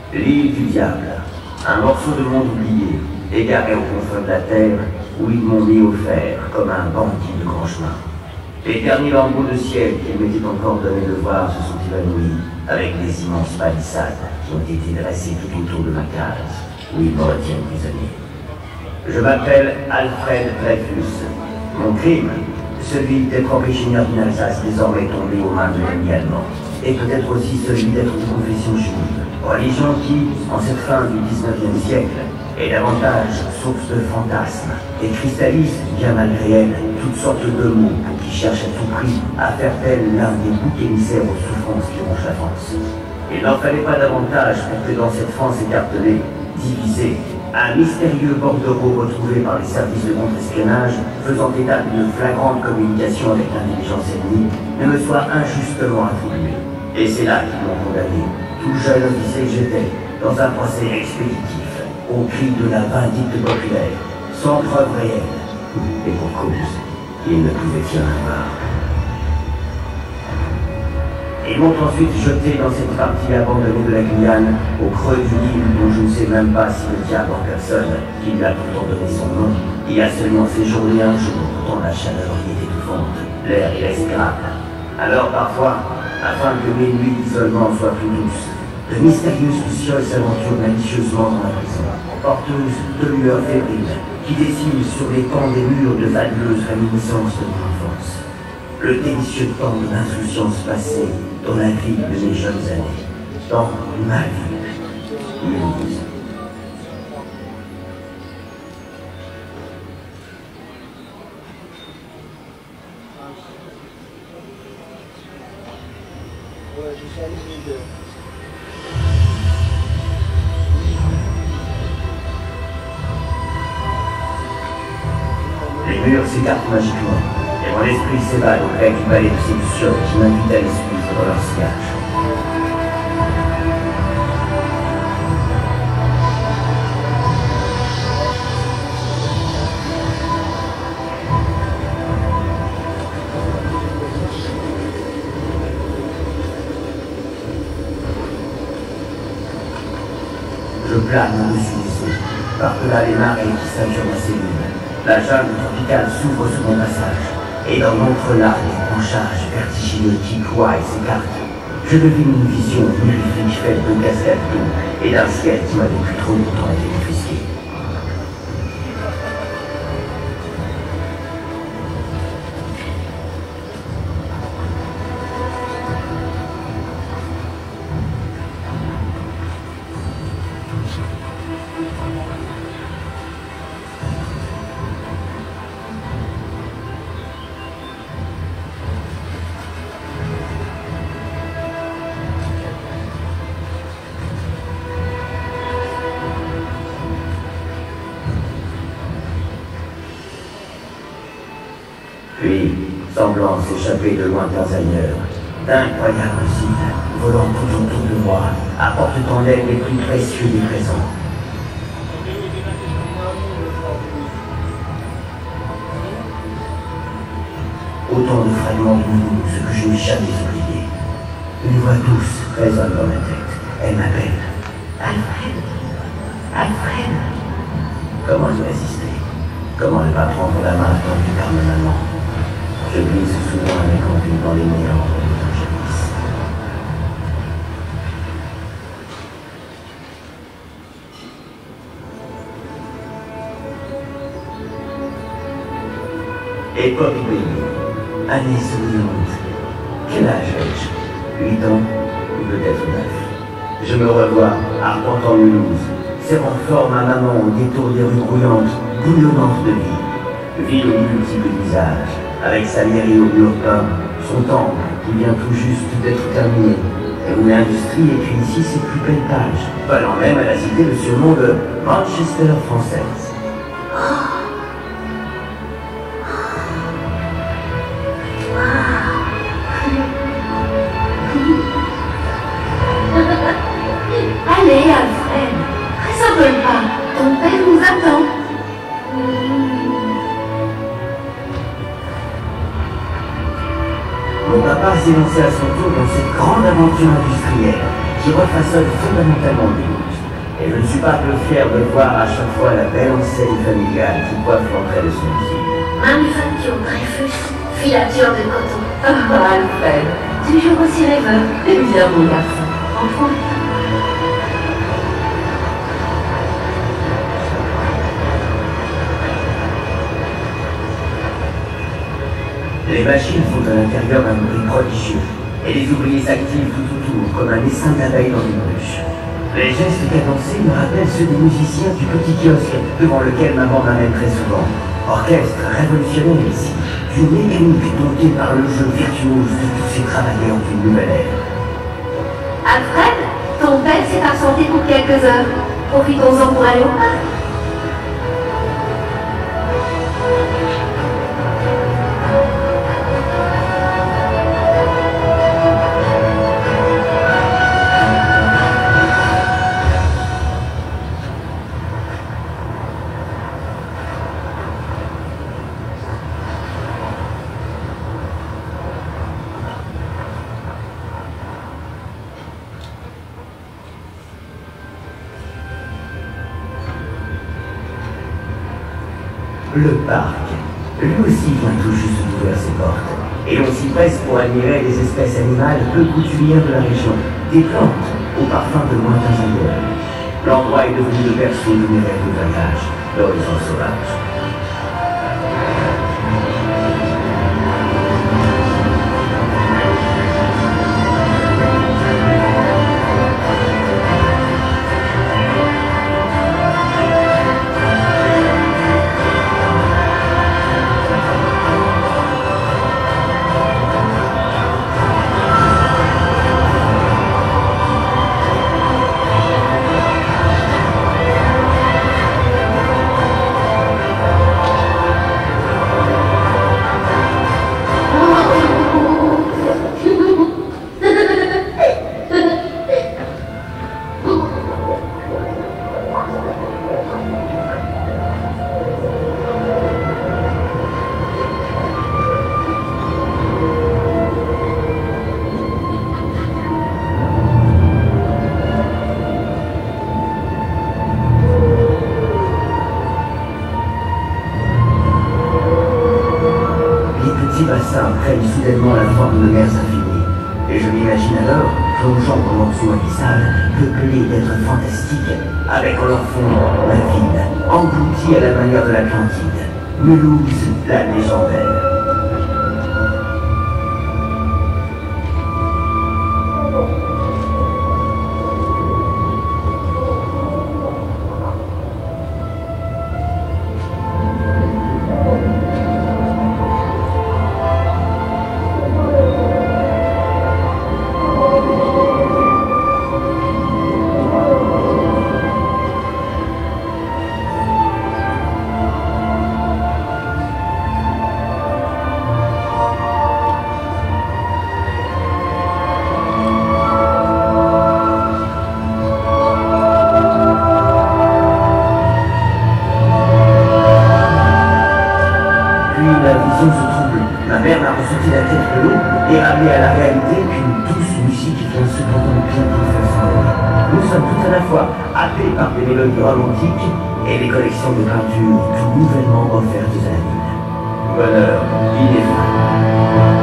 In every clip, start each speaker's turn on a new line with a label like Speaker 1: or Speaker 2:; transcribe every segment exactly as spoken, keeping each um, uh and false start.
Speaker 1: L'île du diable, un morceau de monde oublié, égaré au confins de la terre, où ils m'ont mis au fer comme un bandit de grand chemin. Les derniers lambeaux de ciel qu'il m'était encore donné de voir se sont évanouis avec les immenses palissades qui ont été dressées tout autour de ma case, où ils me retiennent prisonnier. Je m'appelle Alfred Dreyfus. Mon crime, celui d'être originaire d'une Alsace désormais tombée aux mains de l'ennemi allemand, et peut-être aussi celui d'être de confession juive, religion qui, en cette fin du dix-neuvième siècle, est davantage source de fantasmes et cristallise, bien malgré elle, toutes sortes de mots qui cherchent à tout prix à faire d'elle l'un des boucs émissaires aux souffrances qui rongent la France. Il n'en fallait pas davantage pour que dans cette France écartelée, divisée, un mystérieux bordereau retrouvé par les services de contre-espionnage, faisant état d'une flagrante communication avec l'intelligence ennemie, ne me soit injustement attribué. Et c'est là qu'ils m'ont condamné, tout jeune officier que j'étais, dans un procès expéditif, au cri de la vindicte populaire, sans preuve réelle, et pour cause, il ne pouvait y en avoir. Ils m'ont ensuite jeté dans cette partie abandonnée de la Guyane, au creux du Nil, dont je ne sais même pas si le diable en personne, qui lui a pourtant donné son nom, y a seulement séjourné un jour, quand la chaleur y est étouffante, l'air est escrable. Alors parfois, afin que mes nuits d'isolement soient plus douces, de mystérieuses lucioles s'aventurent malicieusement dans la prison, porteuses de lueurs fébriles, qui dessinent sur les pans des murs de fabuleuses réminiscences de mon enfance. Le délicieux temps de l'insouciance passée dans la vie de mes jeunes années, dans ma vie, Louise. Les murs s'écartent magiquement, et mon esprit s'évade au gré du balai de ces lucioles qui m'invitent à les suivre dans leur sillage. Je plane au-dessus des eaux, par-delà les marées qui saturent ma cellule. La jungle tropicale s'ouvre sur mon passage, et dans l'entrelac des branchages vertigineux qui croient et s'écartent, je devine une vision mirifique faite de cascades d'eau et d'un ciel qui m'a depuis trop longtemps été confisqué. Puis, semblant s'échapper de lointains ailleurs, d'incroyables cibles, volant tout autour de moi, apportent en elles les plus précieux des présents. Autant de fragments de mousse que je n'ai jamais oubliés. Une voix douce résonne dans ma tête. Elle m'appelle. Alfred. Alfred. Comment y résister? Comment ne pas prendre la main tendue par ma maman? Je glisse souvent avec envie dans les méandres de l'Angelis. Époque bénie, année souriante. Quel âge ai-je? Huit ans, ou peut-être neuf. Je me revois arpentant Mulhouse, serrant fort ma maman au détour des rues grouillantes, bouillonnantes de vie. Ville aux multiples visages, avec sa mairie au mur peint, son temple qui vient tout juste d'être terminé, et où l'industrie écrit ici ses plus belles pages, valant même à la cité le surnom de Manchester française.
Speaker 2: Allez, Alfred, résonne pas, ton père nous attend.
Speaker 1: Mon papa s'est lancé à son tour dans cette grande aventure industrielle qui refaçonne fondamentalement le monde. Et je ne suis pas peu fier de voir à chaque fois la belle enseigne familiale qui coiffe l'entrée de son fille.
Speaker 2: Manufacture Dreyfus, filature de coton.
Speaker 3: Oh, Alfred,
Speaker 2: Toujours aussi rêveur.
Speaker 3: c'est bien mon garçon.
Speaker 2: Enfin.
Speaker 1: Les machines font à l'intérieur un bruit prodigieux, et les ouvriers s'activent tout autour comme un essaim d'abeilles dans une ruche. Les gestes cadencés me rappellent ceux des musiciens du petit kiosque devant lequel maman m'amène très souvent. Orchestre révolutionnaire ici, d'une mécanique domptée par le jeu virtuose de tous ces travailleurs d'une nouvelle ère.
Speaker 2: Alfred, ton père s'est absenté pour quelques heures. Profitons-en pour aller au parc.
Speaker 1: Le parc, lui aussi vient tout juste d'ouvrir ses portes. Et l'on s'y presse pour admirer des espèces animales peu coutumières de la région, des plantes au parfum de lointains ailleurs. L'endroit est devenu le berceau de mes rêves de voyage, d'horizon sauvage. Prennent soudainement la forme de mers infinies. Et je m'imagine alors plongeant dans leur sous-marissage, peuplés d'êtres fantastiques, avec en leur fond la ville, engloutie à la manière de l'Atlantide, Mulhouse, la légendaire. Se trouble. Ma mère m'a ressorti la tête de l'eau et ramené à la réalité qu'une douce musique vient cependant bien faire. Nous sommes tout à la fois happés par des mélodies romantiques et les collections de peintures tout nouvellement offertes à la ville. Bonheur ineffable.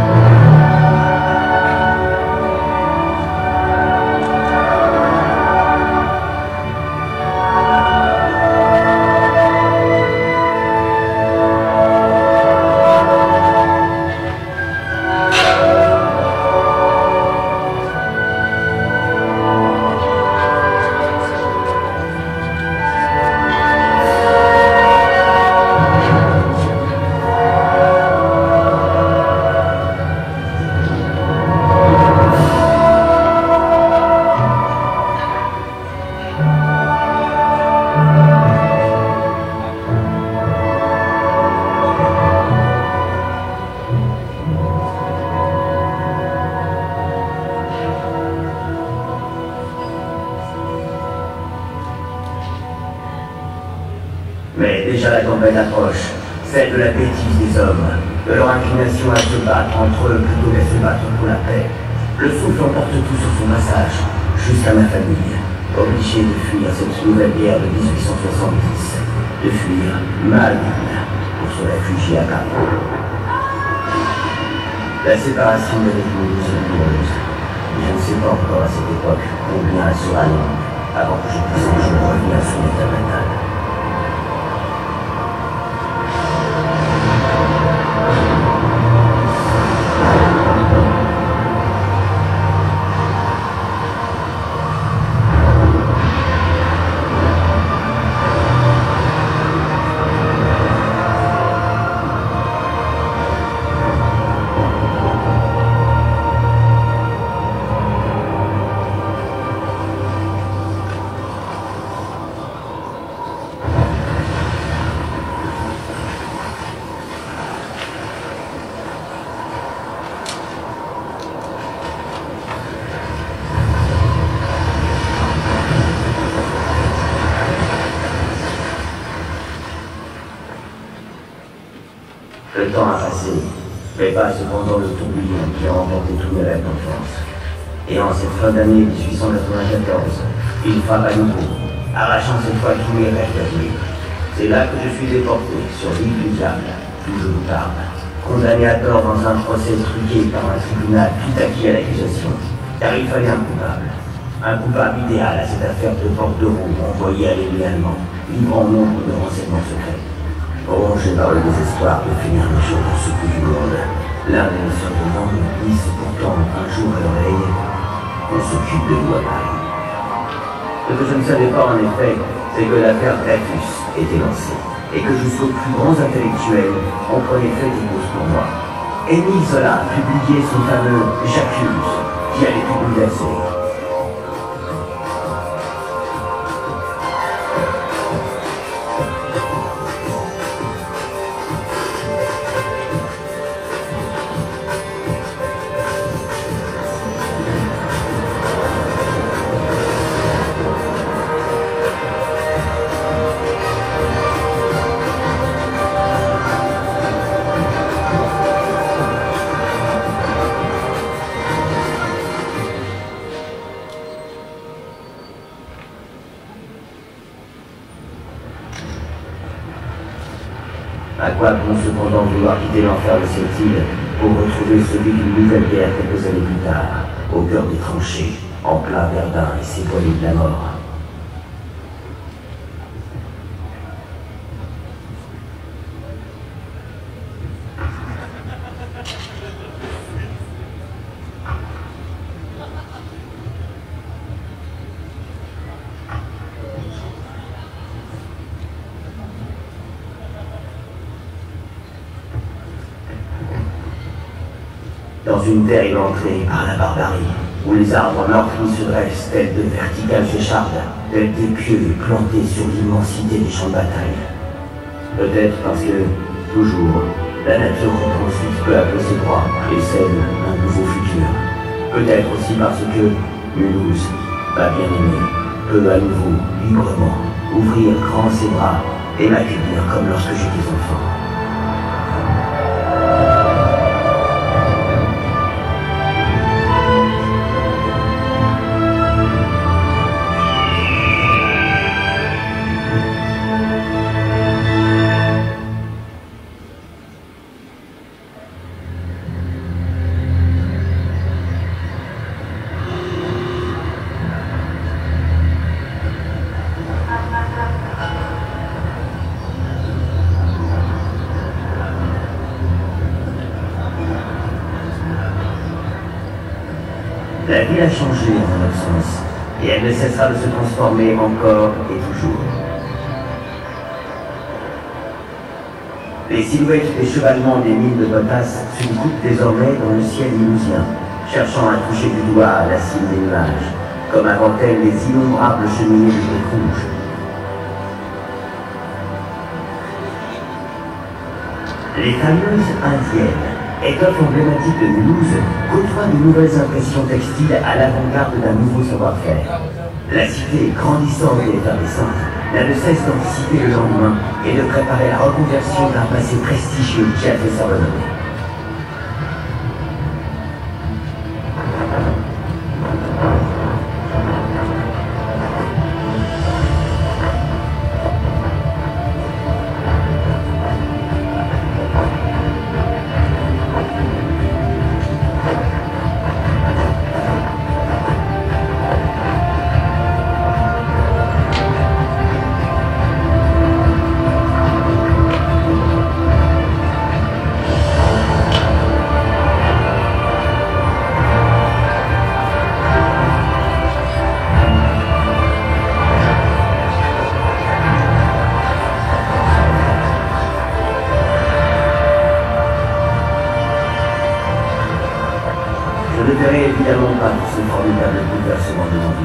Speaker 1: Mais déjà la tempête approche, celle de la bêtise des hommes, de leur inclination à se battre entre eux plutôt qu'à se battre pour la paix. Le souffle emporte tout sur son passage, jusqu'à ma famille. obligé de fuir cette nouvelle guerre de mille huit cent soixante-dix, de fuir Malville pour se réfugier à Paris. La séparation d'avec nous est douloureuse. Je ne sais pas encore à cette époque combien elle sera longue avant que je puisse un jour revenir sur l'état natal. Le temps a passé, mais pas cependant le tourbillon qui a emporté tous mes rêves d'enfance. Et en cette fin d'année mille huit cent quatre-vingt-quatorze, il frappe à nouveau, arrachant cette fois tous mes rêves d'avenir. C'est là que je suis déporté sur l'île du diable, d'où je vous parle, condamné à tort dans un procès truqué par un tribunal tout acquis à l'accusation, car il fallait un coupable. Un coupable idéal à cette affaire de bordereau envoyée à l'ennemi allemand, livrant nombre de renseignements secrets. Rongé par le désespoir de finir un jour dans ce bout du monde, l'un de nos survivants nous glisse pourtant un jour à l'oreille qu'on s'occupe de nous à Paris. Ce que je ne savais pas en effet, c'est que l'affaire Dreyfus était lancée, et que jusqu'aux plus grands intellectuels, on prenait fait et cause pour moi. Émile Zola a publié son fameux « J'accuse » qui allait tout bouleverser. À quoi bon cependant vouloir quitter l'enfer de cette île pour retrouver celui d'une nouvelle guerre quelques années plus tard, au cœur des tranchées, en plein Verdun et ses volets de la mort. Dans une terre éventrée par la barbarie, où les arbres meurtris se dressent tels de verticales échardes, tels des pieux plantés sur l'immensité des champs de bataille. Peut-être parce que, toujours, la nature reconstruit peu à peu ses droits et sème un nouveau futur. Peut-être aussi parce que Mulhouse, ma bien-aimée, peut à nouveau, librement, ouvrir grand ses bras et m'accueillir comme lorsque j'étais enfant. La vie a changé en mon absence, et elle ne cessera de se transformer encore et toujours. Les silhouettes des chevalements des mines de potasse s'ouvrent désormais dans le ciel mulhousien, cherchant à toucher du doigt la cime des nuages, comme avant elles les innombrables cheminées de briques rouges. Les fameuses indiennes, étoffe emblématique de Mulhouse, côtoie de nouvelles impressions textiles à l'avant-garde d'un nouveau savoir-faire. La cité grandissante et effervescente n'a de cesse d'anticiper le lendemain et de préparer la reconversion d'un passé prestigieux qui a fait sa renommée.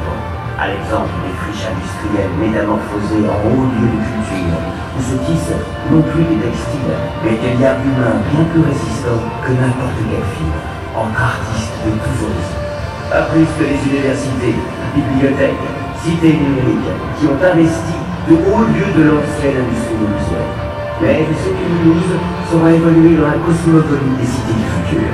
Speaker 1: béton, à l'exemple des friches industrielles métamorphosées en hauts lieux de culture, où se tissent non plus des textiles, mais des liens humains bien plus résistants que n'importe quelle fibre, entre artistes de tous horizons. Pas plus que les universités, bibliothèques, cités numériques, qui ont investi de hauts lieux de l'ancienne industrie menuisière. Mais je sais que Mulhouse saura évoluer dans la cosmopolite des cités du futur.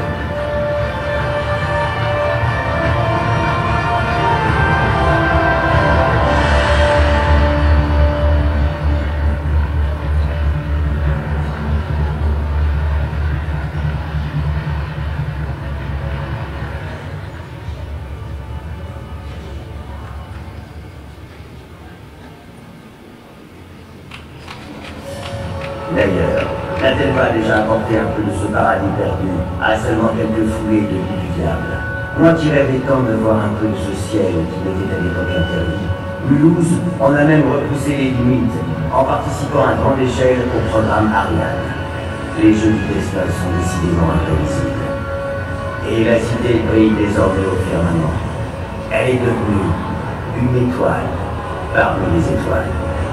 Speaker 1: D'ailleurs, n'a-t-elle pas déjà apporté un peu de ce paradis perdu à seulement quelques foulées de vie du diable? Moi qui rêvais tant de voir un peu de ce ciel qui m'était à l'époque interdit. Mulhouse en a même repoussé les limites en participant à grande échelle au programme Ariane. Les jeux du destin sont décidément imprévisibles. Et la cité brille désormais au firmament. Elle est devenue une étoile parmi les étoiles.